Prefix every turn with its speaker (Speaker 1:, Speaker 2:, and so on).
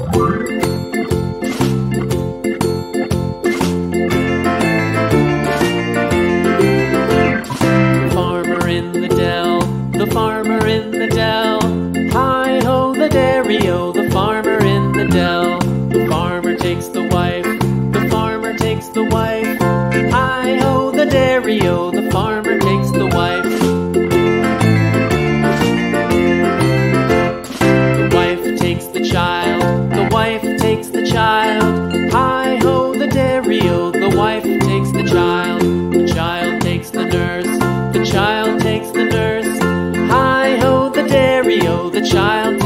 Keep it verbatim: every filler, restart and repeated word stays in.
Speaker 1: Farmer in the dell, the farmer in the dell. Hi-ho the dairy-o, the farmer in the dell. The farmer takes the wife, the farmer takes the wife. Hi-ho the dairy-o, the farmer takes the wife. The wife takes the child, the wife takes the child. Hi-ho the dairy-o, the wife takes the child. The child takes the nurse, the child takes the nurse. Hi-ho the dairy-o, the child